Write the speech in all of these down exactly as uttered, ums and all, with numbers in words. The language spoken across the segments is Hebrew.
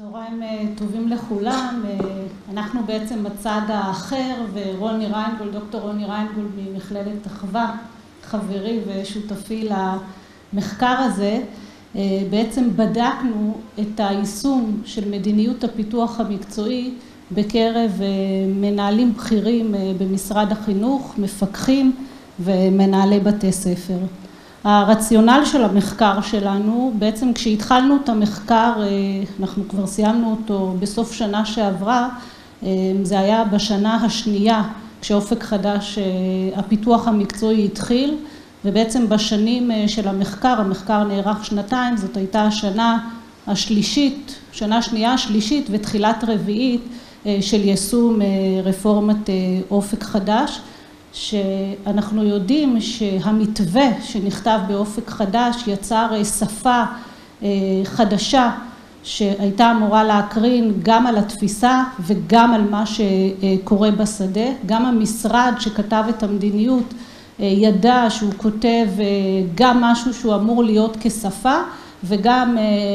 צהריים טובים לכולם. אנחנו בעצם בצד האחר, ורוני ריינגולד, דוקטור רוני ריינגולד ממכללת אחווה, חברי ושותפי למחקר הזה, בעצם בדקנו את היישום של מדיניות הפיתוח המקצועי בקרב מנהלים בכירים במשרד החינוך, מפקחים ומנהלי בתי ספר. הרציונל של המחקר שלנו, בעצם כשהתחלנו את המחקר, אנחנו כבר סיימנו אותו בסוף שנה שעברה, זה היה בשנה השנייה כשאופק חדש הפיתוח המקצועי התחיל, ובעצם בשנים של המחקר, המחקר נערך שנתיים, זאת הייתה השנה השלישית, שנה שנייה שלישית ותחילת רביעית של יישום רפורמת אופק חדש, שאנחנו יודעים שהמתווה שנכתב באופק חדש יצר שפה חדשה שהייתה אמורה להקרין גם על התפיסה וגם על מה שקורה בשדה. גם המשרד שכתב את המדיניות ידע שהוא כותב גם משהו שהוא אמור להיות כשפה, וגם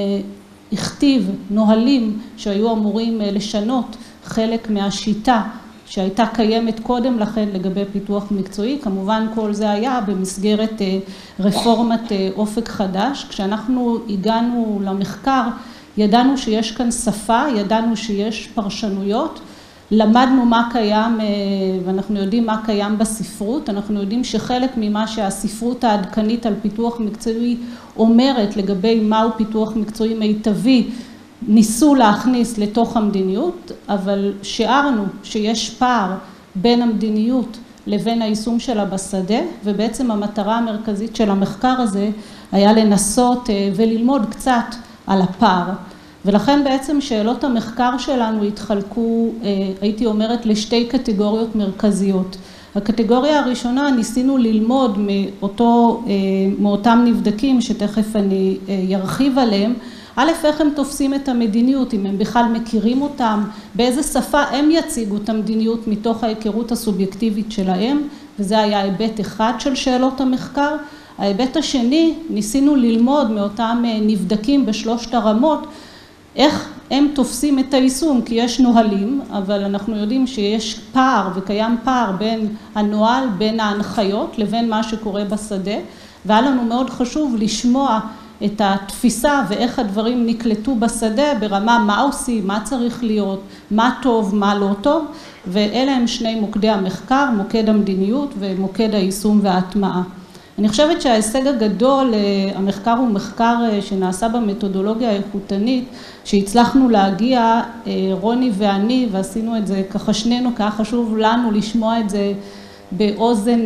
הכתיב נהלים שהיו אמורים לשנות חלק מהשיטה שהייתה קיימת קודם לכן לגבי פיתוח מקצועי. כמובן כל זה היה במסגרת רפורמת אופק חדש. כשאנחנו הגענו למחקר ידענו שיש כאן שפה, ידענו שיש פרשנויות, למדנו מה קיים, ואנחנו יודעים מה קיים בספרות. אנחנו יודעים שחלק ממה שהספרות העדכנית על פיתוח מקצועי אומרת לגבי מהו פיתוח מקצועי מיטבי ניסו להכניס לתוך המדיניות, אבל שיערנו שיש פער בין המדיניות לבין היישום שלה בשדה, ובעצם המטרה המרכזית של המחקר הזה היה לנסות וללמוד קצת על הפער. ולכן בעצם שאלות המחקר שלנו התחלקו, הייתי אומרת, לשתי קטגוריות מרכזיות. הקטגוריה הראשונה, ניסינו ללמוד מאותו, מאותם נבדקים שתכף אני ירחיב עליהם, א', איך הם תופסים את המדיניות, אם הם בכלל מכירים אותם, באיזה שפה הם יציגו את המדיניות מתוך ההיכרות הסובייקטיבית שלהם, וזה היה היבט אחד של שאלות המחקר. ההיבט השני, ניסינו ללמוד מאותם נבדקים בשלושת הרמות, איך הם תופסים את היישום, כי יש נוהלים, אבל אנחנו יודעים שיש פער וקיים פער בין הנוהל, בין ההנחיות, לבין מה שקורה בשדה, והיה לנו מאוד חשוב לשמוע את התפיסה ואיך הדברים נקלטו בשדה ברמה מה עושים, מה צריך להיות, מה טוב, מה לא טוב, ואלה הם שני מוקדי המחקר, מוקד המדיניות ומוקד היישום וההטמעה. אני חושבת שההישג הגדול, המחקר הוא מחקר שנעשה במתודולוגיה האיכותנית, שהצלחנו להגיע, רוני ואני, ועשינו את זה ככה שנינו, כי היה חשוב לנו לשמוע את זה באוזן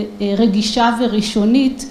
רגישה וראשונית.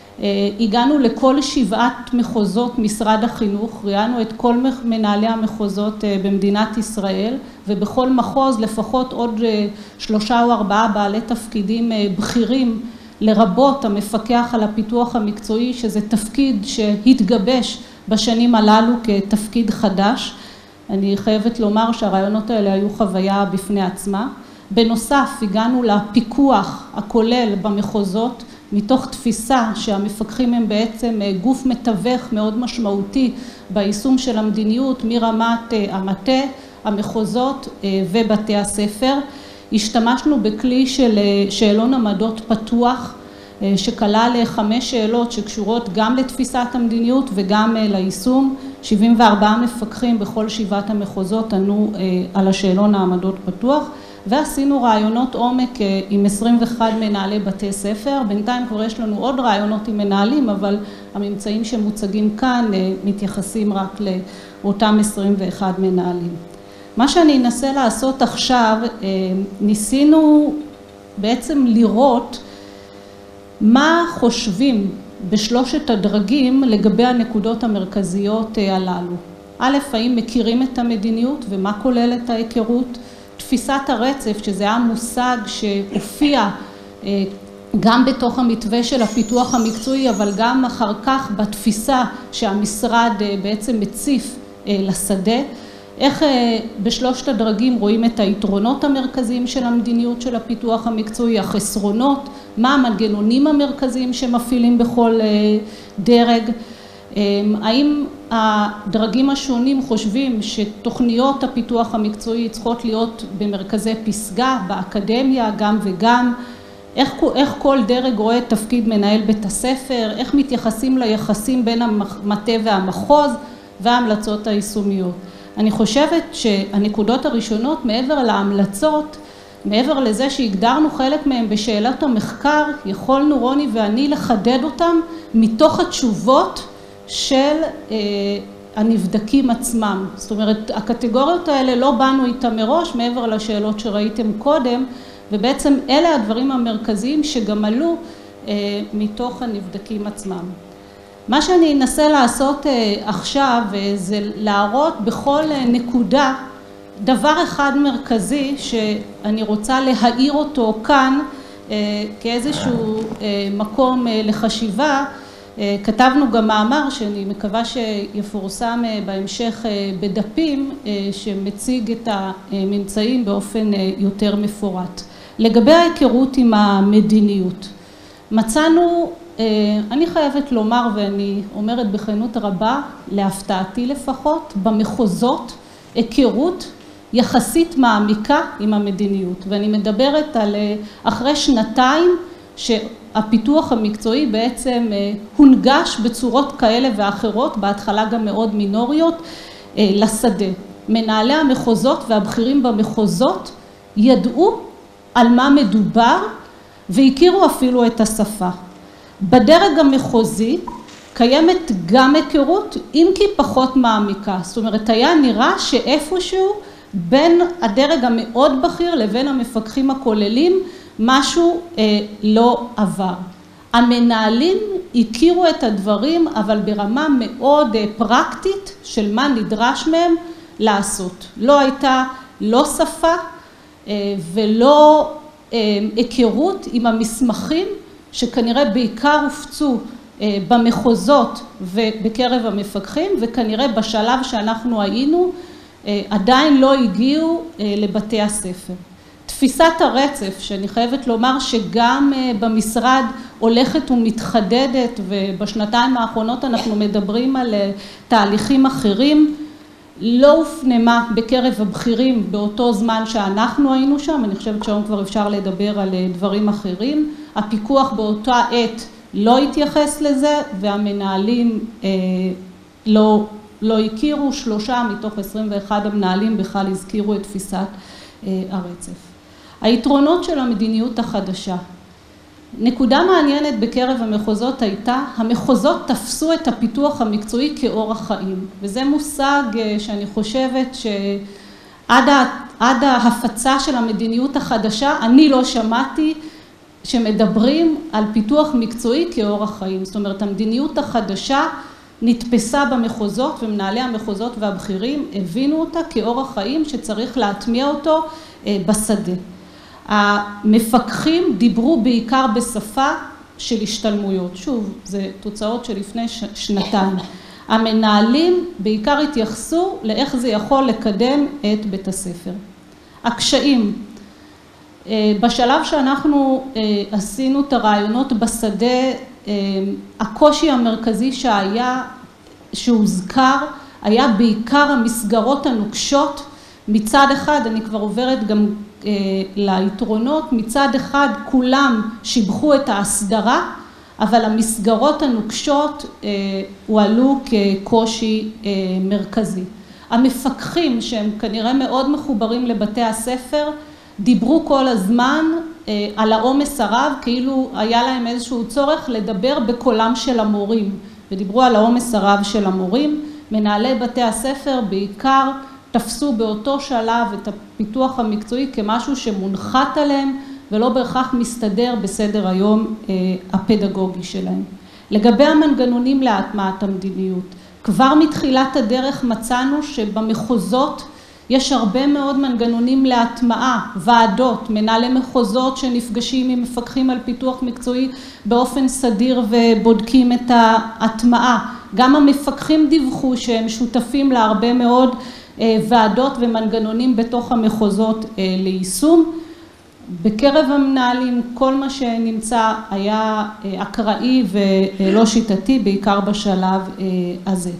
הגענו לכל שבעת מחוזות משרד החינוך, ראיינו את כל מנהלי המחוזות במדינת ישראל, ובכל מחוז לפחות עוד שלושה או ארבעה בעלי תפקידים בכירים, לרבות המפקח על הפיתוח המקצועי, שזה תפקיד שהתגבש בשנים הללו כתפקיד חדש. אני חייבת לומר שהרעיונות האלה היו חוויה בפני עצמה. בנוסף, הגענו לפיקוח הכולל במחוזות, מתוך תפיסה שהמפקחים הם בעצם גוף מתווך מאוד משמעותי ביישום של המדיניות מרמת המטה, המחוזות ובתי הספר. השתמשנו בכלי של שאלון עמדות פתוח שכלל חמש שאלות שקשורות גם לתפיסת המדיניות וגם ליישום. שבעים וארבעה מפקחים בכל שבעת המחוזות ענו על השאלון העמדות פתוח, ועשינו רעיונות עומק עם עשרים ואחד מנהלי בתי ספר. בינתיים כבר יש לנו עוד רעיונות עם מנהלים, אבל הממצאים שמוצגים כאן מתייחסים רק לאותם עשרים ואחד מנהלים. מה שאני אנסה לעשות עכשיו, ניסינו בעצם לראות מה חושבים בשלושת הדרגים לגבי הנקודות המרכזיות הללו. א', האם מכירים את המדיניות ומה כוללת ההיכרות? תפיסת הרצף, שזה היה מושג שהופיע גם בתוך המתווה של הפיתוח המקצועי, אבל גם אחר כך בתפיסה שהמשרד בעצם מציף לשדה. איך בשלושת הדרגים רואים את היתרונות המרכזיים של המדיניות של הפיתוח המקצועי, החסרונות, מה המנגנונים המרכזיים שמפעילים בכל דרג, האם הדרגים השונים חושבים שתוכניות הפיתוח המקצועי צריכות להיות במרכזי פסגה, באקדמיה, גם וגם, איך, איך כל דרג רואה תפקיד מנהל בית הספר, איך מתייחסים ליחסים בין המטה והמחוז וההמלצות היישומיות. אני חושבת שהנקודות הראשונות מעבר להמלצות, מעבר לזה שהגדרנו חלק מהם בשאלת המחקר, יכולנו רוני ואני לחדד אותם מתוך התשובות של אה, הנבדקים עצמם. זאת אומרת, הקטגוריות האלה לא באנו איתם מראש מעבר לשאלות שראיתם קודם, ובעצם אלה הדברים המרכזיים שגם עלו אה, מתוך הנבדקים עצמם. מה שאני אנסה לעשות אה, עכשיו אה, זה להראות בכל אה, נקודה דבר אחד מרכזי שאני רוצה להאיר אותו כאן אה, כאיזשהו אה, מקום אה, לחשיבה. אה, כתבנו גם מאמר שאני מקווה שיפורסם אה, בהמשך אה, בדפים אה, שמציג את הממצאים באופן אה, יותר מפורט. לגבי ההיכרות עם המדיניות, מצאנו, אני חייבת לומר ואני אומרת בכנות רבה, להפתעתי לפחות, במחוזות היכרות יחסית מעמיקה עם המדיניות. ואני מדברת על אחרי שנתיים שהפיתוח המקצועי בעצם הונגש בצורות כאלה ואחרות, בהתחלה גם מאוד מינוריות, לשדה. מנהלי המחוזות והבכירים במחוזות ידעו על מה מדובר והכירו אפילו את השפה. בדרג המחוזי קיימת גם היכרות, אם כי פחות מעמיקה. זאת אומרת, היה נראה שאיפשהו בין הדרג המאוד בכיר לבין המפקחים הכוללים משהו אה, לא עבר. המנהלים הכירו את הדברים, אבל ברמה מאוד אה, פרקטית של מה נדרש מהם לעשות. לא הייתה לא שפה, ולא היכרות עם המסמכים שכנראה בעיקר הופצו במחוזות ובקרב המפקחים, וכנראה בשלב שאנחנו היינו עדיין לא הגיעו לבתי הספר. תפיסת הרצף, שאני חייבת לומר שגם במשרד הולכת ומתחדדת, ובשנתיים האחרונות אנחנו מדברים על תהליכים אחרים, לא הופנמה בקרב הבכירים באותו זמן שאנחנו היינו שם. אני חושבת שהיום כבר אפשר לדבר על דברים אחרים. הפיקוח באותה עת לא התייחס לזה, והמנהלים אה, לא, לא הכירו. שלושה מתוך עשרים ואחד המנהלים בכלל הזכירו את תפיסת אה, הרצף. היתרונות של המדיניות החדשה. נקודה מעניינת בקרב המחוזות הייתה, המחוזות תפסו את הפיתוח המקצועי כאורח חיים, וזה מושג שאני חושבת שעד עד ההפצה של המדיניות החדשה, אני לא שמעתי שמדברים על פיתוח מקצועי כאורח חיים. זאת אומרת, המדיניות החדשה נתפסה במחוזות, ומנהלי המחוזות והבכירים הבינו אותה כאורח חיים שצריך להטמיע אותו בשדה. המפקחים דיברו בעיקר בשפה של השתלמויות. שוב, זה תוצאות של לפני שנתיים. המנהלים בעיקר התייחסו לאיך זה יכול לקדם את בית הספר. הקשיים. בשלב שאנחנו עשינו את הרעיונות בשדה, הקושי המרכזי שהיה, שהוזכר, היה בעיקר המסגרות הנוקשות. מצד אחד, אני כבר עוברת גם ליתרונות, מצד אחד כולם שיבחו את ההסדרה, אבל המסגרות הנוקשות הועלו כקושי מרכזי. המפקחים שהם כנראה מאוד מחוברים לבתי הספר, דיברו כל הזמן על העומס הרב, כאילו היה להם איזשהו צורך לדבר בקולם של המורים, ודיברו על העומס הרב של המורים. מנהלי בתי הספר בעיקר תפסו באותו שלב את הפיתוח המקצועי כמשהו שמונחת עליהם, ולא בהכרח מסתדר בסדר היום הפדגוגי שלהם. לגבי המנגנונים להטמעת המדיניות, כבר מתחילת הדרך מצאנו שבמחוזות יש הרבה מאוד מנגנונים להטמעה, ועדות, מנהלי מחוזות שנפגשים עם מפקחים על פיתוח מקצועי באופן סדיר ובודקים את ההטמעה. גם המפקחים דיווחו שהם שותפים להרבה מאוד ועדות ומנגנונים בתוך המחוזות ליישום. בקרב המנהלים כל מה שנמצא היה אקראי ולא שיטתי, בעיקר בשלב הזה.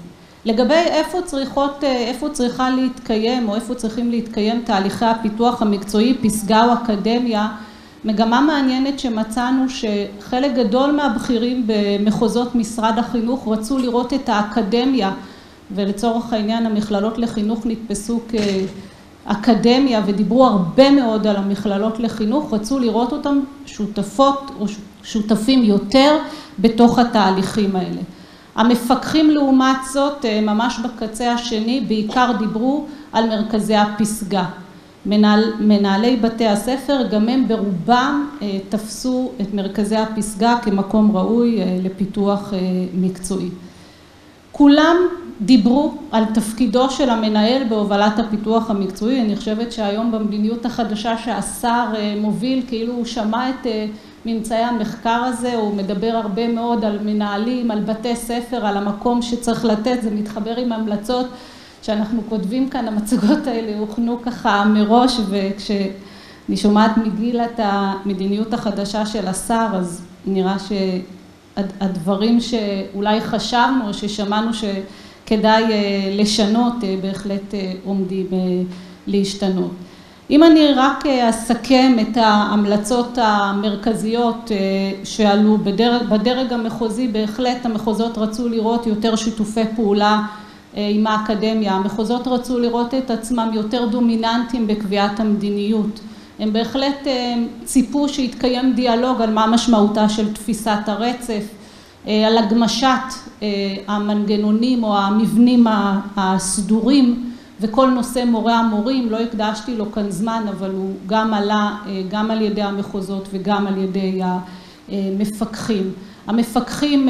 לגבי איפה צריכות, איפה צריכה להתקיים או איפה צריכים להתקיים תהליכי הפיתוח המקצועי, פסגה או אקדמיה, מגמה מעניינת שמצאנו שחלק גדול מהבכירים במחוזות משרד החינוך רצו לראות את האקדמיה, ולצורך העניין המכללות לחינוך נתפסו כאקדמיה ודיברו הרבה מאוד על המכללות לחינוך, רצו לראות אותם שותפות או שותפים יותר בתוך התהליכים האלה. המפקחים לעומת זאת, ממש בקצה השני, בעיקר דיברו על מרכזי הפסגה. מנהל, מנהלי בתי הספר, גם הם ברובם תפסו את מרכזי הפסגה כמקום ראוי לפיתוח מקצועי. כולם דיברו על תפקידו של המנהל בהובלת הפיתוח המקצועי. אני חושבת שהיום במדיניות החדשה שהשר מוביל, כאילו הוא שמע את ממצאי המחקר הזה, הוא מדבר הרבה מאוד על מנהלים, על בתי ספר, על המקום שצריך לתת, זה מתחבר עם המלצות שאנחנו כותבים כאן, המצגות האלה הוכנו ככה מראש, וכשאני שומעת מגיל את המדיניות החדשה של השר, אז נראה שהדברים שאולי חשבנו, ששמענו שכדאי לשנות, בהחלט עומדים להשתנות. אם אני רק אסכם את ההמלצות המרכזיות שעלו בדרג, בדרג המחוזי, בהחלט המחוזות רצו לראות יותר שיתופי פעולה עם האקדמיה, המחוזות רצו לראות את עצמם יותר דומיננטיים בקביעת המדיניות. הם בהחלט ציפו שהתקיים דיאלוג על מה משמעותה של תפיסת הרצף, על הגמשת המנגנונים או המבנים הסדורים, וכל נושא מורה המורים, לא הקדשתי לו כאן זמן, אבל הוא גם עלה גם על ידי המחוזות וגם על ידי המפקחים. המפקחים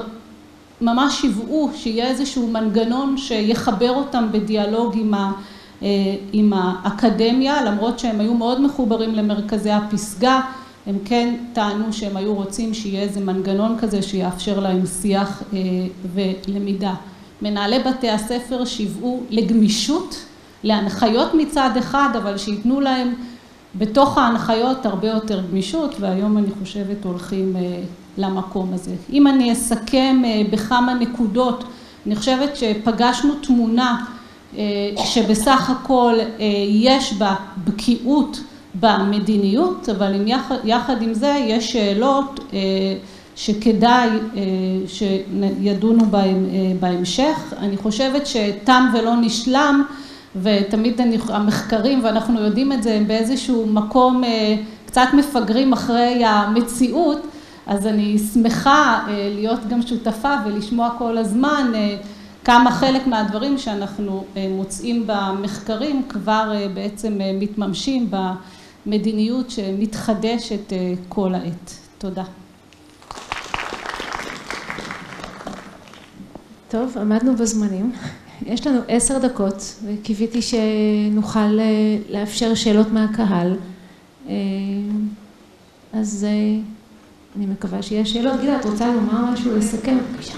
ממש שיוועו שיהיה איזשהו מנגנון שיחבר אותם בדיאלוג עם, ה, עם האקדמיה, למרות שהם היו מאוד מחוברים למרכזי הפסגה, הם כן טענו שהם היו רוצים שיהיה איזה מנגנון כזה שיאפשר להם שיח ולמידה. מנהלי בתי הספר שיוועו לגמישות, להנחיות מצד אחד, אבל שיתנו להם בתוך ההנחיות הרבה יותר גמישות, והיום אני חושבת הולכים למקום הזה. אם אני אסכם בכמה נקודות, אני חושבת שפגשנו תמונה שבסך הכל יש בה בקיאות במדיניות, אבל עם יחד, יחד עם זה יש שאלות שכדאי שידונו בהם בהמשך. אני חושבת שתם ולא נשלם, ותמיד המחקרים, ואנחנו יודעים את זה, הם באיזשהו מקום קצת מפגרים אחרי המציאות, אז אני שמחה להיות גם שותפה ולשמוע כל הזמן כמה חלק מהדברים שאנחנו מוצאים במחקרים כבר בעצם מתממשים במדיניות שמתחדשת כל העת. תודה. טוב, עמדנו בזמנים. יש לנו עשר דקות, וקיוויתי שנוכל לאפשר שאלות מהקהל. אז אני מקווה שיש שאלות. גילה, את רוצה לומר משהו לסכם? בבקשה.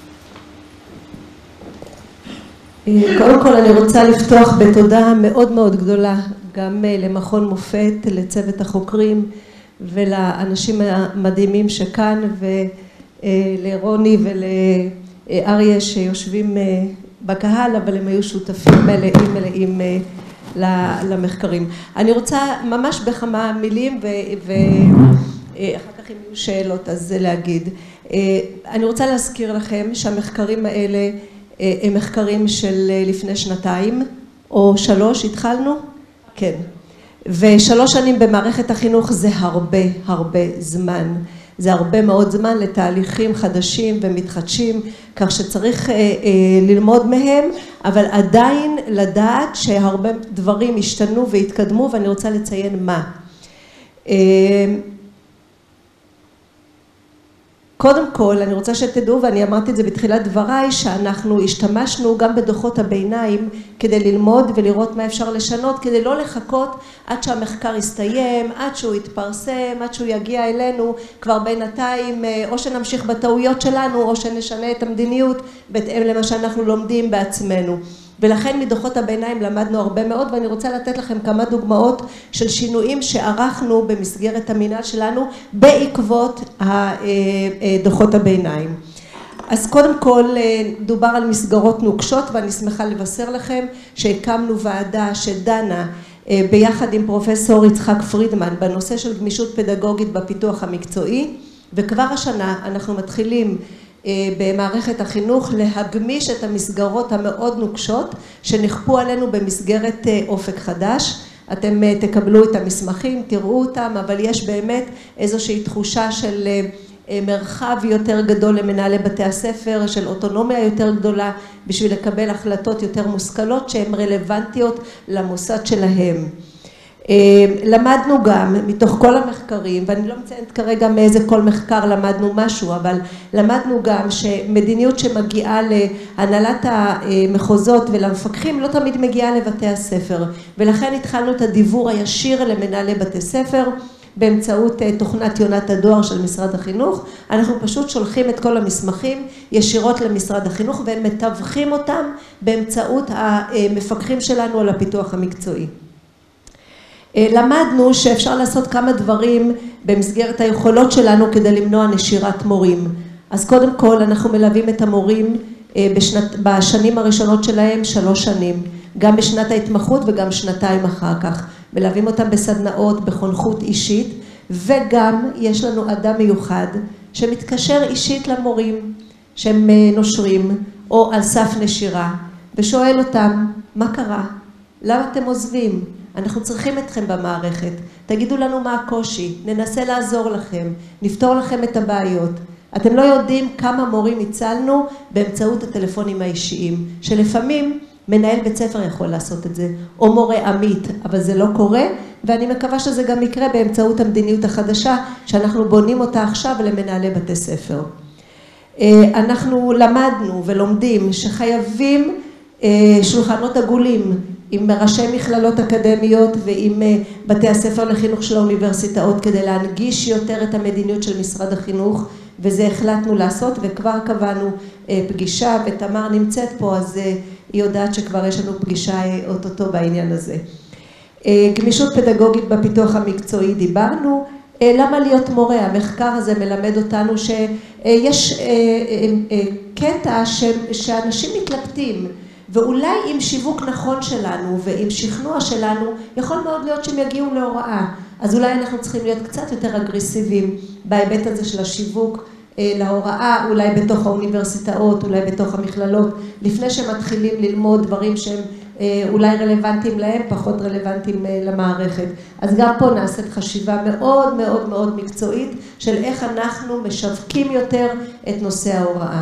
קודם כל אני רוצה לפתוח בתודה מאוד מאוד גדולה, גם למכון מופת, לצוות החוקרים ולאנשים המדהימים שכאן, ולרוני ולאריה שיושבים בקהל, אבל הם היו שותפים מלאים מלאים למחקרים. אני רוצה ממש בכמה מילים ואחר כך אם יהיו שאלות אז להגיד. אני רוצה להזכיר לכם שהמחקרים האלה הם מחקרים של לפני שנתיים או שלוש, התחלנו? כן. ושלוש שנים במערכת החינוך זה הרבה הרבה זמן. זה הרבה מאוד זמן לתהליכים חדשים ומתחדשים, כך שצריך אה, אה, ללמוד מהם, אבל עדיין לדעת שהרבה דברים השתנו והתקדמו, ואני רוצה לציין מה. אה, קודם כל, אני רוצה שתדעו, ואני אמרתי את זה בתחילת דבריי, שאנחנו השתמשנו גם בדוחות הביניים כדי ללמוד ולראות מה אפשר לשנות, כדי לא לחכות עד שהמחקר יסתיים, עד שהוא יתפרסם, עד שהוא יגיע אלינו, כבר בינתיים, או שנמשיך בטעויות שלנו, או שנשנה את המדיניות, בהתאם למה שאנחנו לומדים בעצמנו. ולכן מדוחות הביניים למדנו הרבה מאוד, ואני רוצה לתת לכם כמה דוגמאות של שינויים שערכנו במסגרת המינהל שלנו בעקבות דוחות הביניים. אז קודם כל דובר על מסגרות נוקשות, ואני שמחה לבשר לכם שהקמנו ועדה שדנה ביחד עם פרופסור יצחק פרידמן בנושא של גמישות פדגוגית בפיתוח המקצועי, וכבר השנה אנחנו מתחילים במערכת החינוך להגמיש את המסגרות המאוד נוקשות שנכפו עלינו במסגרת אופק חדש. אתם תקבלו את המסמכים, תראו אותם, אבל יש באמת איזושהי תחושה של מרחב יותר גדול למנהלי בתי הספר, של אוטונומיה יותר גדולה, בשביל לקבל החלטות יותר מושכלות שהן רלוונטיות למוסד שלהם. למדנו גם מתוך כל המחקרים, ואני לא מציינת כרגע מאיזה כל מחקר למדנו משהו, אבל למדנו גם שמדיניות שמגיעה להנהלת המחוזות ולמפקחים לא תמיד מגיעה לבתי הספר, ולכן התחלנו את הדיוור הישיר למנהלי בתי ספר באמצעות תוכנת יונת הדואר של משרד החינוך. אנחנו פשוט שולחים את כל המסמכים ישירות למשרד החינוך והם מתווכים אותם באמצעות המפקחים שלנו על הפיתוח המקצועי. למדנו שאפשר לעשות כמה דברים במסגרת היכולות שלנו כדי למנוע נשירת מורים. אז קודם כל אנחנו מלווים את המורים בשנת, בשנים הראשונות שלהם שלוש שנים, גם בשנת ההתמחות וגם שנתיים אחר כך. מלווים אותם בסדנאות, בחונכות אישית, וגם יש לנו אדם מיוחד שמתקשר אישית למורים שהם נושרים או על סף נשירה, ושואל אותם, מה קרה? למה אתם עוזבים? אנחנו צריכים אתכם במערכת, תגידו לנו מה הקושי, ננסה לעזור לכם, נפתור לכם את הבעיות. אתם לא יודעים כמה מורים הצלנו באמצעות הטלפונים האישיים, שלפעמים מנהל בית ספר יכול לעשות את זה, או מורה עמית, אבל זה לא קורה, ואני מקווה שזה גם יקרה באמצעות המדיניות החדשה, שאנחנו בונים אותה עכשיו למנהלי בתי ספר. אנחנו למדנו ולומדים שחייבים שולחנות עגולים, עם ראשי מכללות אקדמיות ועם בתי הספר לחינוך של האוניברסיטאות, כדי להנגיש יותר את המדיניות של משרד החינוך, וזה החלטנו לעשות, וכבר קבענו פגישה, ותמר נמצאת פה, אז היא יודעת שכבר יש לנו פגישה אוטוטו בעניין הזה. גמישות פדגוגית בפיתוח המקצועי דיברנו. למה להיות מורה? המחקר הזה מלמד אותנו שיש קטע שאנשים מתלבטים, ואולי עם שיווק נכון שלנו ועם שכנוע שלנו, יכול מאוד להיות שהם יגיעו להוראה. אז אולי אנחנו צריכים להיות קצת יותר אגרסיביים בהיבט הזה של השיווק להוראה, אולי בתוך האוניברסיטאות, אולי בתוך המכללות, לפני שמתחילים ללמוד דברים שהם אולי רלוונטיים להם, פחות רלוונטיים למערכת. אז גם פה נעשית חשיבה מאוד מאוד מאוד מקצועית של איך אנחנו משווקים יותר את נושא ההוראה.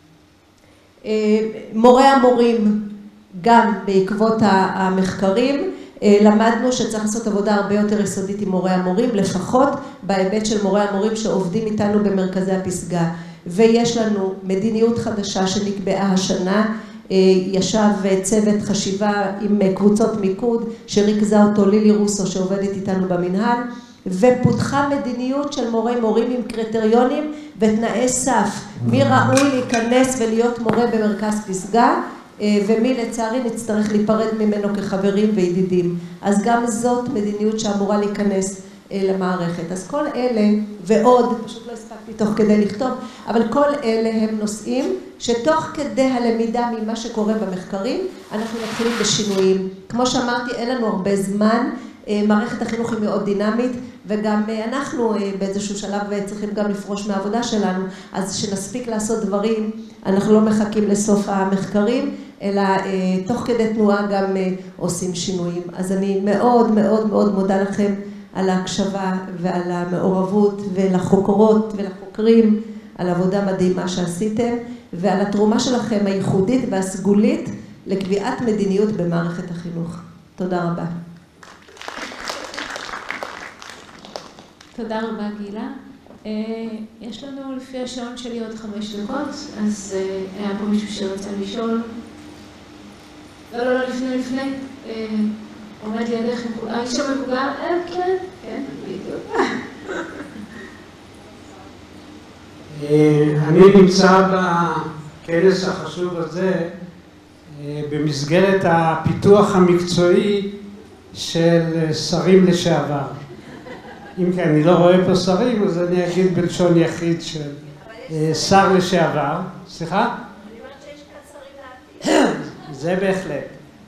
מורי המורים, גם בעקבות המחקרים, למדנו שצריך לעשות עבודה הרבה יותר יסודית עם מורי המורים, לפחות בהיבט של מורי המורים שעובדים איתנו במרכזי הפסגה. ויש לנו מדיניות חדשה שנקבעה השנה, ישב צוות חשיבה עם קבוצות מיקוד, שריכזה אותו לילי רוסו שעובדת איתנו במנהל, ופותחה מדיניות של מורי מורים עם קריטריונים ותנאי סף, מי ראוי להיכנס ולהיות מורה במרכז פסגה, ומי לצערי נצטרך להיפרד ממנו כחברים וידידים. אז גם זאת מדיניות שאמורה להיכנס למערכת. אז כל אלה ועוד, פשוט לא הספקתי תוך כדי לכתוב, אבל כל אלה הם נושאים שתוך כדי הלמידה ממה שקורה במחקרים, אנחנו מתחילים בשינויים. כמו שאמרתי, אין לנו הרבה זמן, מערכת החינוך היא מאוד דינמית, וגם אנחנו באיזשהו שלב צריכים גם לפרוש מהעבודה שלנו, אז שנספיק לעשות דברים, אנחנו לא מחכים לסוף המחקרים, אלא תוך כדי תנועה גם עושים שינויים. אז אני מאוד מאוד מאוד מודה לכם על ההקשבה ועל המעורבות ולחוקרות ולחוקרים, על עבודה מדהימה שעשיתם, ועל התרומה שלכם הייחודית והסגולית לקביעת מדיניות במערכת החינוך. תודה רבה. תודה רבה גילה. יש לנו לפי השעון שלי עוד חמש דקות, אז היה פה מישהו שרצה לשאול. לא, לא, לא, לפני, לפני. עומד לידך, האיש המבוגר, כן, כן, בדיוק. אני נמצא בכנס החשוב הזה במסגרת הפיתוח המקצועי של שרים לשעבר. אם כי אני לא רואה פה שרים, אז אני אגיד בלשון יחיד של... אבל שר לשעבר. סליחה? אני אומרת שיש כאן שרים לעתיד. זה בהחלט.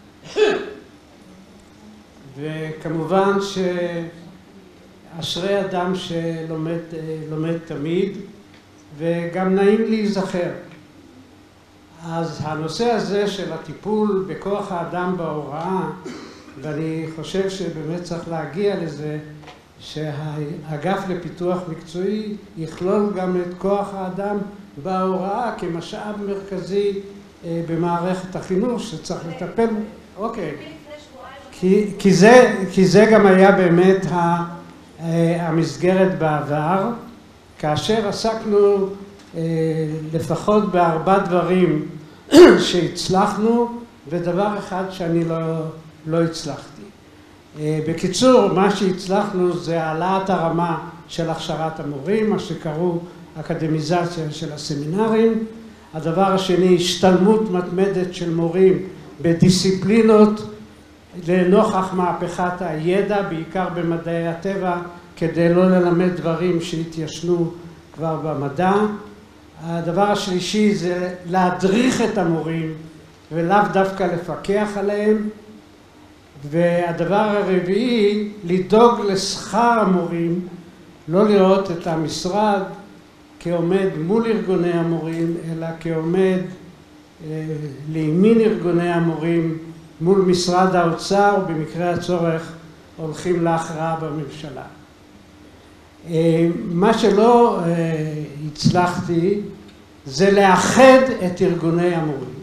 וכמובן שאשרי אדם שלומד לומד תמיד, וגם נעים להיזכר. אז הנושא הזה של הטיפול בכוח האדם בהוראה, ואני חושב שבאמת צריך להגיע לזה, שהאגף לפיתוח מקצועי יכלול גם את כוח האדם בהוראה כמשאב מרכזי במערכת החינוך שצריך לטפל. אוקיי. כי, כי זה, כי זה גם היה באמת המסגרת בעבר, כאשר עסקנו לפחות בארבע דברים שהצלחנו, ודבר אחד שאני לא, לא הצלחתי. בקיצור, מה שהצלחנו זה העלאת הרמה של הכשרת המורים, מה שקראו אקדמיזציה של הסמינרים. הדבר השני, השתלמות מתמדת של מורים בדיסציפלינות לנוכח מהפכת הידע, בעיקר במדעי הטבע, כדי לא ללמד דברים שהתיישנו כבר במדע. הדבר השלישי זה להדריך את המורים ולאו דווקא לפקח עליהם. והדבר הרביעי, לדאוג לשכר המורים, לא לראות את המשרד כעומד מול ארגוני המורים, אלא כעומד אה, לימין ארגוני המורים מול משרד האוצר, ובמקרה הצורך הולכים להכרעה בממשלה. אה, מה שלא אה, הצלחתי זה לאחד את ארגוני המורים.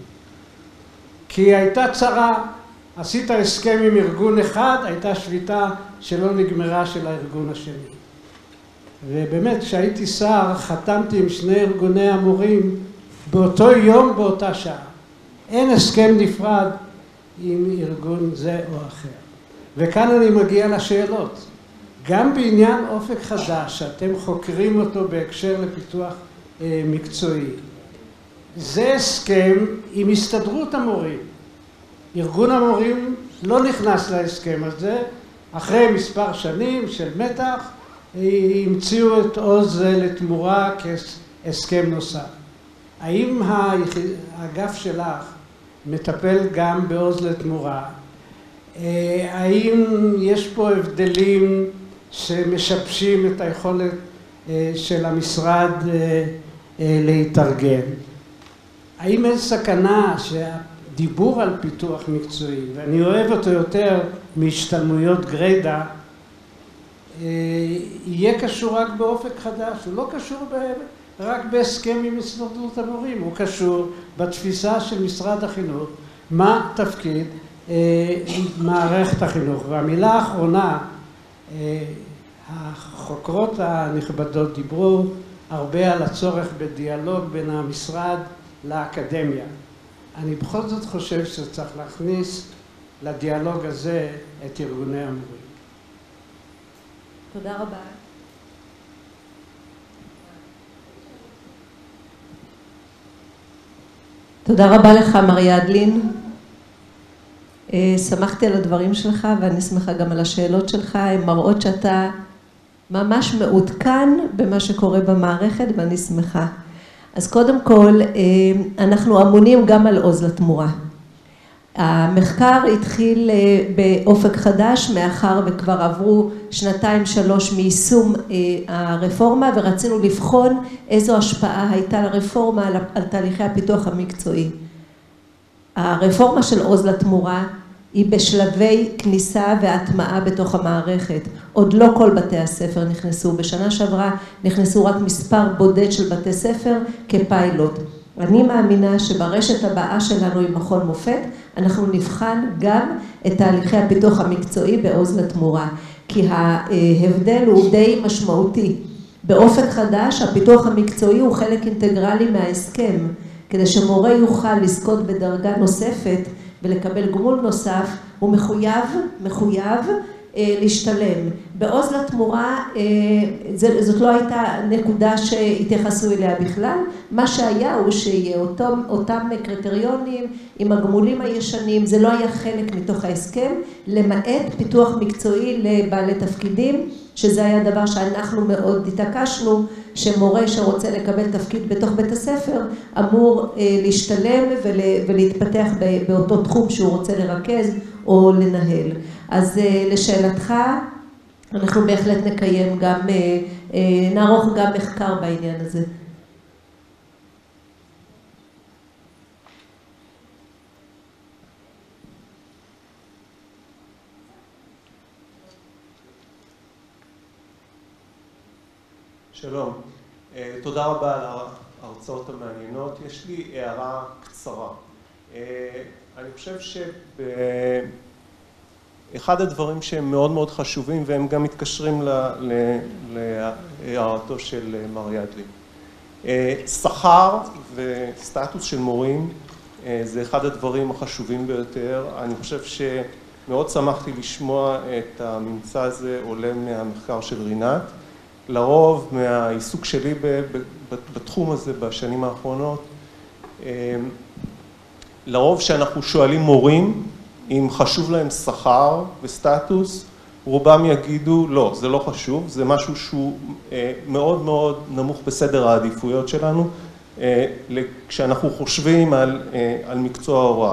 כי הייתה צרה, עשית הסכם עם ארגון אחד, הייתה שביתה שלא נגמרה של הארגון השני. ובאמת, כשהייתי שר, חתמתי עם שני ארגוני המורים באותו יום, באותה שעה. אין הסכם נפרד עם ארגון זה או אחר. וכאן אני מגיע לשאלות. גם בעניין אופק חדש, שאתם חוקרים אותו בהקשר לפיתוח אה, מקצועי, זה הסכם עם הסתדרות המורים. ארגון המורים לא נכנס להסכם הזה, אחרי מספר שנים של מתח, המציאו את עוז לתמורה כהסכם נוסף. האם האגף שלך מטפל גם בעוז לתמורה? האם יש פה הבדלים שמשבשים את היכולת של המשרד להתארגן? האם אין סכנה שהדיבור על פיתוח מקצועי, ואני אוהב אותו יותר מהשתלמויות גריידה, יהיה קשור רק באופק חדש? הוא לא קשור רק בהסכם עם הסתדרות המורים, הוא קשור בתפיסה של משרד החינוך, מה תפקיד מערכת החינוך. והמילה האחרונה, החוקרות הנכבדות דיברו הרבה על הצורך בדיאלוג בין המשרד לאקדמיה. אני בכל זאת חושב שצריך להכניס לדיאלוג הזה את ארגוני המורים. תודה רבה. תודה רבה לך, מר ידלין. שמחתי על הדברים שלך, ואני שמחה גם על השאלות שלך. הן מראות שאתה ממש מעודכן במה שקורה במערכת, ואני שמחה. אז קודם כל, אנחנו אמונים גם על עוז לתמורה. המחקר התחיל באופק חדש, מאחר וכבר עברו שנתיים שלוש מיישום הרפורמה, ורצינו לבחון איזו השפעה הייתה לרפורמה על, על תהליכי הפיתוח המקצועי. הרפורמה של עוז לתמורה היא בשלבי כניסה והטמעה בתוך המערכת. עוד לא כל בתי הספר נכנסו. בשנה שעברה נכנסו רק מספר בודד של בתי ספר כפיילוט. אני מאמינה שברשת הבאה שלנו עם מכון מופת, אנחנו נבחן גם את תהליכי הפיתוח המקצועי בעוז לתמורה. כי ההבדל הוא די משמעותי. באופק חדש, הפיתוח המקצועי הוא חלק אינטגרלי מההסכם. כדי שמורה יוכל לזכות בדרגה נוספת ולקבל גמול נוסף, הוא מחויב, מחויב אה, להשתלם. בעוז לתמורה, זאת לא הייתה נקודה שהתייחסו אליה בכלל. מה שהיה הוא שיהיה אותם, אותם קריטריונים עם הגמולים הישנים, זה לא היה חלק מתוך ההסכם, למעט פיתוח מקצועי לבעלי תפקידים, שזה היה דבר שאנחנו מאוד התעקשנו, שמורה שרוצה לקבל תפקיד בתוך בית הספר, אמור להשתלם ולהתפתח באותו תחום שהוא רוצה לרכז או לנהל. אז לשאלתך, אנחנו בהחלט נקיים גם, נערוך גם מחקר בעניין הזה. שלום, תודה רבה על ההרצאות המעניינות. יש לי הערה קצרה. אני חושב שאחד הדברים שהם מאוד מאוד חשובים, והם גם מתקשרים להערתו של מר ידלי. שכר וסטטוס של מורים זה אחד הדברים החשובים ביותר. אני חושב שמאוד שמחתי לשמוע את הממצא הזה עולה מהמחקר של רינת. לרוב מהעיסוק שלי בתחום הזה בשנים האחרונות, לרוב שאנחנו שואלים מורים אם חשוב להם שכר וסטטוס, רובם יגידו לא, זה לא חשוב, זה משהו שהוא מאוד מאוד נמוך בסדר העדיפויות שלנו, כשאנחנו חושבים על, על מקצוע ההוראה.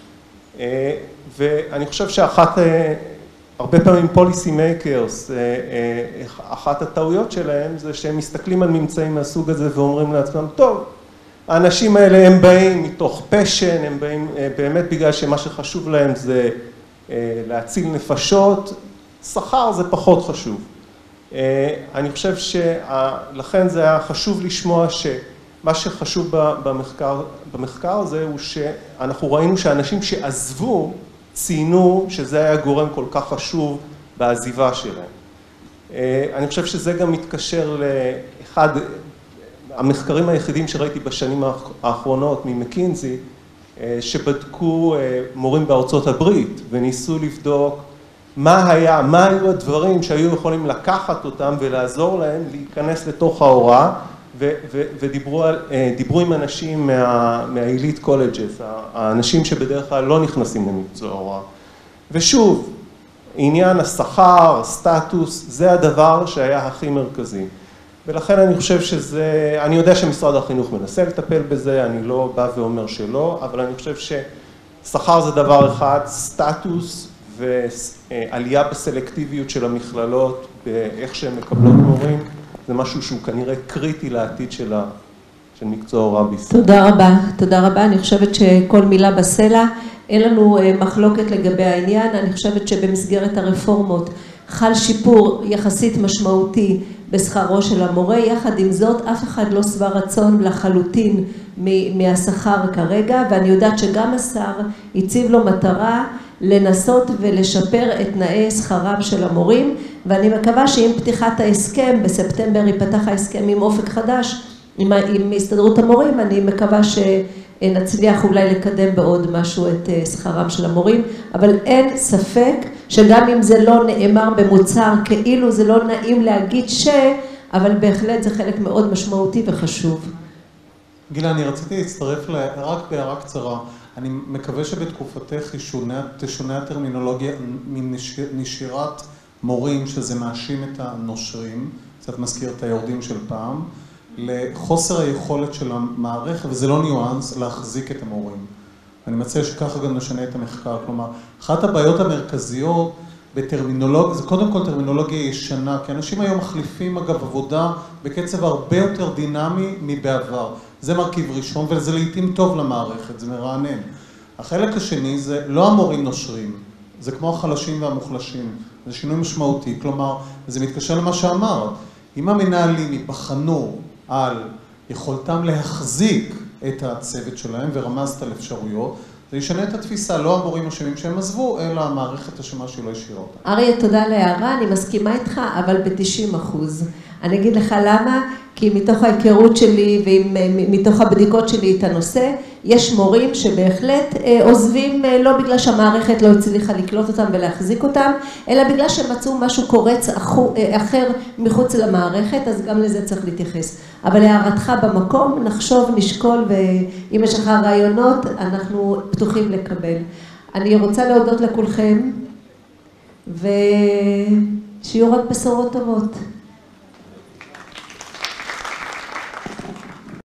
ואני חושב שאחת, הרבה פעמים policy makers, אחת הטעויות שלהם זה שהם מסתכלים על ממצאים מהסוג הזה ואומרים לעצמם, טוב, האנשים האלה הם באים מתוך פשן, הם באים באמת בגלל שמה שחשוב להם זה להציל נפשות, שכר זה פחות חשוב. אני חושב שלכן זה היה חשוב לשמוע שמה שחשוב במחקר, במחקר הזה הוא שאנחנו ראינו שאנשים שעזבו ציינו שזה היה גורם כל כך חשוב בעזיבה שלהם. אני חושב שזה גם מתקשר לאחד המחקרים היחידים שראיתי בשנים האחרונות ממקינזי, שבדקו מורים בארצות הברית וניסו לבדוק מה היה, מה היו הדברים שהיו יכולים לקחת אותם ולעזור להם להיכנס לתוך ההוראה, ודיברו על, דיברו עם אנשים מהאליט קולג'ס, האנשים שבדרך כלל לא נכנסים למקצוע ההוראה. ושוב, עניין השכר, סטטוס, זה הדבר שהיה הכי מרכזי. ולכן אני חושב שזה, אני יודע שמשרד החינוך מנסה לטפל בזה, אני לא בא ואומר שלא, אבל אני חושב ששכר זה דבר אחד, סטטוס ועלייה בסלקטיביות של המכללות, באיך שהן מקבלות מורים, זה משהו שהוא כנראה קריטי לעתיד של, ה, של מקצוע ההוראה בישראל. תודה רבה, תודה רבה. אני חושבת שכל מילה בסלע, אין לנו מחלוקת לגבי העניין. אני חושבת שבמסגרת הרפורמות חל שיפור יחסית משמעותי בשכרו של המורה. יחד עם זאת, אף אחד לא שבע רצון לחלוטין מהשכר כרגע, ואני יודעת שגם השר הציב לו מטרה לנסות ולשפר את תנאי שכרם של המורים, ואני מקווה שעם פתיחת ההסכם, בספטמבר ייפתח ההסכם עם אופק חדש, עם, עם הסתדרות המורים, אני מקווה שנצליח אולי לקדם בעוד משהו את שכרם של המורים, אבל אין ספק שגם אם זה לא נאמר במוצר, כאילו זה לא נעים להגיד ש, אבל בהחלט זה חלק מאוד משמעותי וחשוב. גילה, אני רציתי להצטרף רק בהערה קצרה. אני מקווה שבתקופתך תשונה הטרמינולוגיה מנשירת מורים, שזה מאשים את הנושרים, קצת מזכיר את היורדים של פעם, לחוסר היכולת של המערכת, וזה לא ניואנס, להחזיק את המורים. אני מציע שככה גם נשנה את המחקר. כלומר, אחת הבעיות המרכזיות בטרמינולוגיה, זה קודם כל טרמינולוגיה ישנה, כי אנשים היום מחליפים אגב עבודה בקצב הרבה יותר דינמי מבעבר. זה מרכיב ראשון, וזה לעתים טוב למערכת, זה מרענן. החלק השני זה לא המורים נושרים, זה כמו החלשים והמוחלשים, זה שינוי משמעותי. כלומר, זה מתקשר למה שאמרת, אם המנהלים ייבחנו על יכולתם להחזיק את הצוות שלהם ורמזת על אפשרויות, זה ישנה את התפיסה, לא המורים אשמים שהם עזבו, אלא המערכת אשמה שלא השאירה אותה. אריה, תודה על ההערה, אני מסכימה איתך, אבל ב-תשעים אחוז. אני אגיד לך למה, כי מתוך ההיכרות שלי ומתוך הבדיקות שלי את הנושא, יש מורים שבהחלט עוזבים לא בגלל שהמערכת לא הצליחה לקלוט אותם ולהחזיק אותם, אלא בגלל שמצאו משהו קורץ אחר מחוץ למערכת, אז גם לזה צריך להתייחס. אבל להערתך במקום, נחשוב, נשקול, ואם יש לך רעיונות, אנחנו פתוחים לקבל. אני רוצה להודות לכולכם, ושיהיו רק בשורות טובות.